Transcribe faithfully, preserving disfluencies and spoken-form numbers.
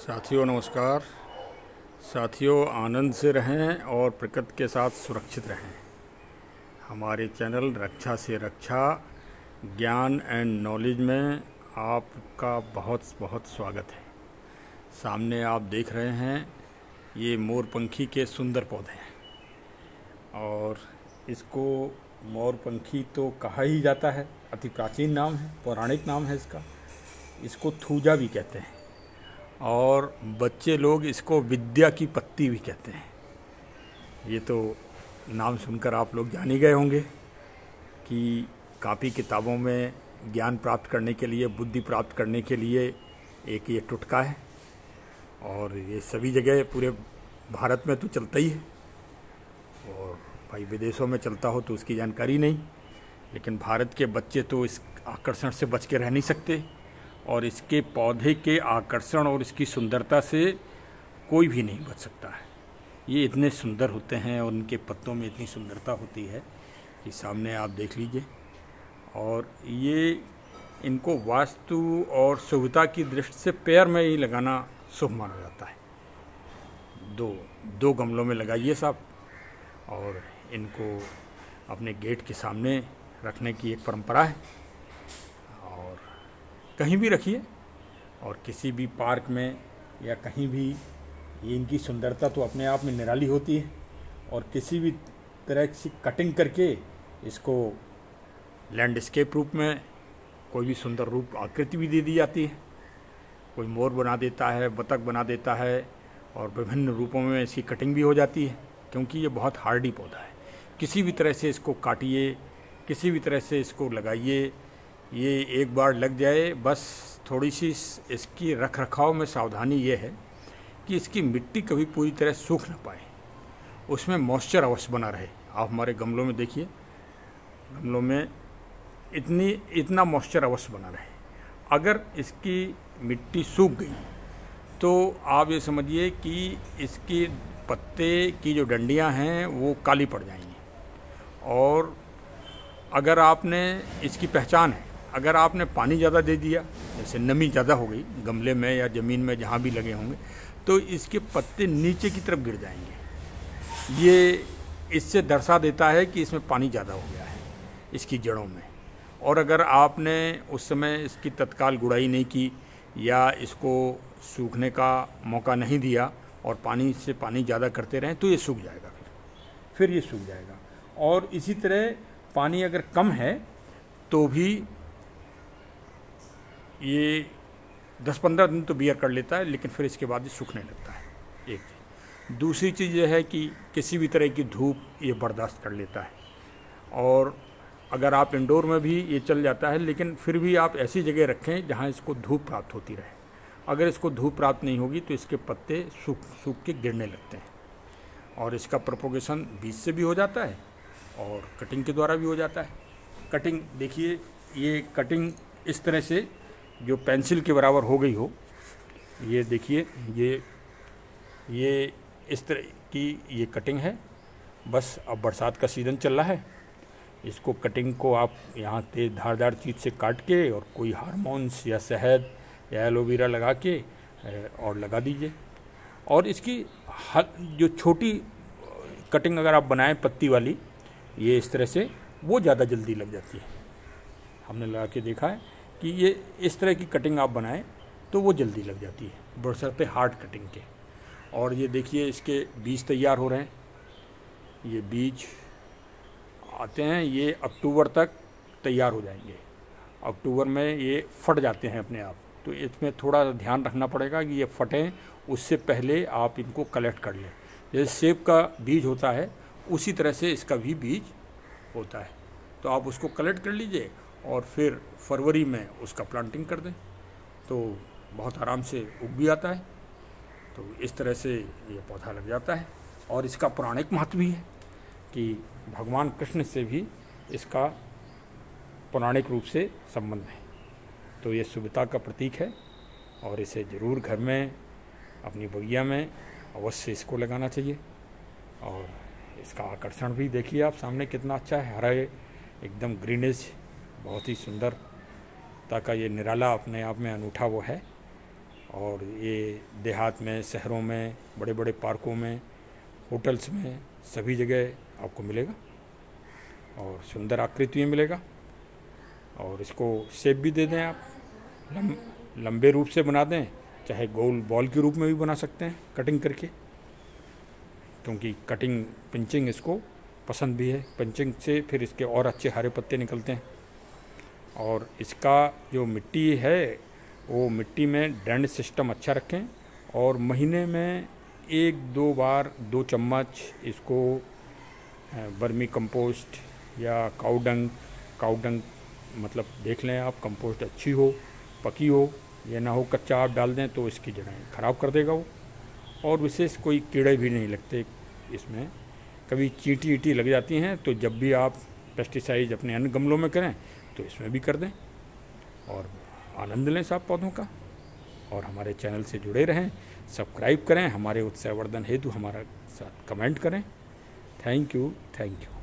साथियों नमस्कार। साथियों आनंद से रहें और प्रकृति के साथ सुरक्षित रहें। हमारे चैनल रक्षा से रक्षा ज्ञान एंड नॉलेज में आपका बहुत बहुत स्वागत है। सामने आप देख रहे हैं ये मोरपंखी के सुंदर पौधे हैं और इसको मोरपंखी तो कहा ही जाता है, अति प्राचीन नाम है, पौराणिक नाम है इसका। इसको थूजा भी कहते हैं और बच्चे लोग इसको विद्या की पत्ती भी कहते हैं। ये तो नाम सुनकर आप लोग जान ही गए होंगे कि कापी किताबों में ज्ञान प्राप्त करने के लिए, बुद्धि प्राप्त करने के लिए एक ये टुटका है और ये सभी जगह पूरे भारत में तो चलता ही है और भाई विदेशों में चलता हो तो उसकी जानकारी नहीं, लेकिन भारत के बच्चे तो इस आकर्षण से बच के रह नहीं सकते और इसके पौधे के आकर्षण और इसकी सुंदरता से कोई भी नहीं बच सकता है। ये इतने सुंदर होते हैं और उनके पत्तों में इतनी सुंदरता होती है कि सामने आप देख लीजिए। और ये इनको वास्तु और शुभता की दृष्टि से पैर में ही लगाना शुभ माना जाता है। दो दो गमलों में लगाइए साहब और इनको अपने गेट के सामने रखने की एक परंपरा है और कहीं भी रखिए और किसी भी पार्क में या कहीं भी। ये इनकी सुंदरता तो अपने आप में निराली होती है और किसी भी तरह की कटिंग करके इसको लैंडस्केप रूप में कोई भी सुंदर रूप आकृति भी दे दी जाती है। कोई मोर बना देता है, बतख बना देता है और विभिन्न रूपों में इसकी कटिंग भी हो जाती है क्योंकि ये बहुत हार्डी पौधा है। किसी भी तरह से इसको काटिए, किसी भी तरह से इसको लगाइए, ये एक बार लग जाए। बस थोड़ी सी इसकी रख रखाव में सावधानी ये है कि इसकी मिट्टी कभी पूरी तरह सूख ना पाए, उसमें मॉइस्चर अवश्य बना रहे। आप हमारे गमलों में देखिए, गमलों में इतनी इतना मॉइस्चर अवश्य बना रहे। अगर इसकी मिट्टी सूख गई तो आप ये समझिए कि इसकी पत्ते की जो डंडियां हैं वो काली पड़ जाएंगी। और अगर आपने इसकी पहचान है, अगर आपने पानी ज़्यादा दे दिया, जैसे नमी ज़्यादा हो गई गमले में या ज़मीन में जहाँ भी लगे होंगे, तो इसके पत्ते नीचे की तरफ गिर जाएंगे। ये इससे दर्शा देता है कि इसमें पानी ज़्यादा हो गया है इसकी जड़ों में। और अगर आपने उस समय इसकी तत्काल गुड़ाई नहीं की या इसको सूखने का मौका नहीं दिया और पानी से पानी ज़्यादा करते रहें तो ये सूख जाएगा, फिर फिर ये सूख जाएगा। और इसी तरह पानी अगर कम है तो भी ये दस पंद्रह दिन तो बियर कर लेता है, लेकिन फिर इसके बाद ये सूखने लगता है। एक चीज़। दूसरी चीज़ ये है कि किसी भी तरह की धूप ये बर्दाश्त कर लेता है और अगर आप इंडोर में भी ये चल जाता है, लेकिन फिर भी आप ऐसी जगह रखें जहाँ इसको धूप प्राप्त होती रहे। अगर इसको धूप प्राप्त नहीं होगी तो इसके पत्ते सूख सूख के गिरने लगते हैं और इसका प्रोपोगेशन बीज से भी हो जाता है और कटिंग के द्वारा भी हो जाता है। कटिंग देखिए, ये कटिंग इस तरह से जो पेंसिल के बराबर हो गई हो, ये देखिए, ये ये इस तरह की ये कटिंग है। बस अब बरसात का सीज़न चल रहा है, इसको कटिंग को आप यहाँ तेज धारदार चीज़ से काट के और कोई हार्मोन्स या शहद या एलोवेरा लगा के और लगा दीजिए। और इसकी जो छोटी कटिंग अगर आप बनाएं पत्ती वाली, ये इस तरह से, वो ज़्यादा जल्दी लग जाती है। हमने लगा के देखा है कि ये इस तरह की कटिंग आप बनाएं तो वो जल्दी लग जाती है, बरसाते हार्ड कटिंग के। और ये देखिए इसके बीज तैयार हो रहे हैं। ये बीज आते हैं, ये अक्टूबर तक तैयार हो जाएंगे। अक्टूबर में ये फट जाते हैं अपने आप, तो इसमें थोड़ा ध्यान रखना पड़ेगा कि ये फटें, उससे पहले आप इनको कलेक्ट कर लें। जैसे सेब का बीज होता है उसी तरह से इसका भी बीज होता है, तो आप उसको कलेक्ट कर लीजिए और फिर फरवरी में उसका प्लांटिंग कर दें तो बहुत आराम से उग भी आता है। तो इस तरह से ये पौधा लग जाता है। और इसका पौराणिक महत्व भी है कि भगवान कृष्ण से भी इसका पौराणिक रूप से संबंध है। तो ये शुभता का प्रतीक है और इसे ज़रूर घर में, अपनी बगिया में अवश्य इसको लगाना चाहिए। और इसका आकर्षण भी देखिए आप सामने कितना अच्छा है, हरा एकदम ग्रीनिश, बहुत ही सुंदरता का ये निराला अपने आप में अनूठा वो है। और ये देहात में, शहरों में, बड़े बड़े पार्कों में, होटल्स में, सभी जगह आपको मिलेगा और सुंदर आकृति में मिलेगा। और इसको शेप भी दे दें आप, लम, लंबे रूप से बना दें, चाहे गोल बॉल के रूप में भी बना सकते हैं कटिंग करके, क्योंकि कटिंग पिंचिंग इसको पसंद भी है। पिंचिंग से फिर इसके और अच्छे हरे पत्ते निकलते हैं। और इसका जो मिट्टी है वो मिट्टी में ड्रेनेज सिस्टम अच्छा रखें और महीने में एक दो बार दो चम्मच इसको वर्मी कंपोस्ट या काउडंग काउडंग मतलब देख लें आप, कंपोस्ट अच्छी हो, पकी हो, ये ना हो कच्चा आप डाल दें तो इसकी जड़ें ख़राब कर देगा वो। और विशेष कोई कीड़े भी नहीं लगते इसमें, कभी चींटी ईटी लग जाती हैं तो जब भी आप पेस्टिसाइड अपने अन्य गमलों में करें तो इसमें भी कर दें और आनंद लें सब पौधों का। और हमारे चैनल से जुड़े रहें, सब्सक्राइब करें, हमारे उत्साहवर्धन हेतु हमारा साथ कमेंट करें। Thank you thank you.